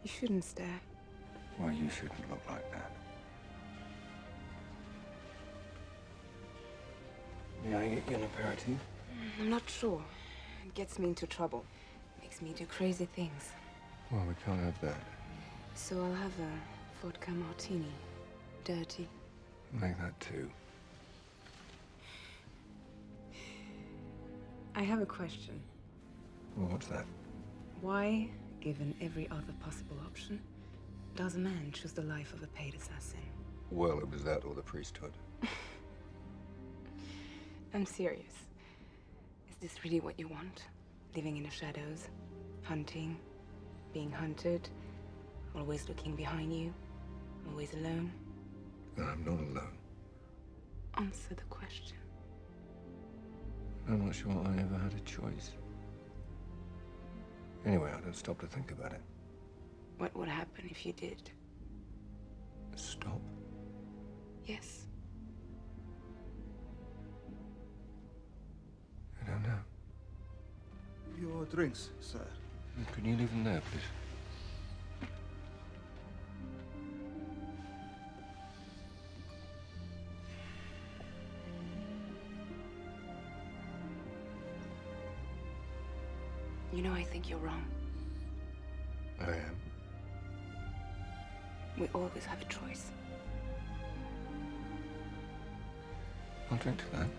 You shouldn't stare. Well, you shouldn't look like that. May I get you an aperitif? I'm not sure. It gets me into trouble. Makes me do crazy things. Well, we can't have that. So I'll have a vodka martini. Dirty. Make that two. I have a question. Well, what's that? Why, given every other possible option, does a man choose the life of a paid assassin? Well, it was that or the priesthood. I'm serious. Is this really what you want? Living in the shadows, hunting, being hunted, always looking behind you, always alone? I'm not alone. Answer the question. I'm not sure I ever had a choice. Anyway, I don't stop to think about it. What would happen if you did? Stop? Yes. I don't know. Your drinks, sir. Can you leave them there, please? You know, I think you're wrong. I am. We always have a choice. I'll drink to that.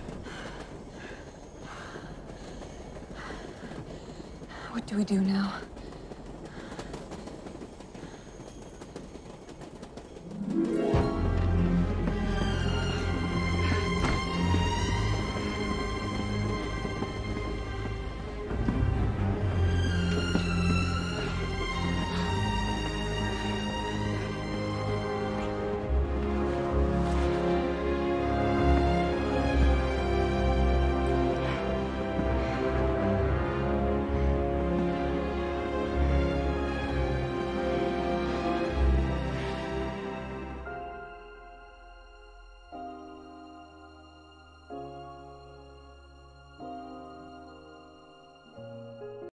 What do we do now?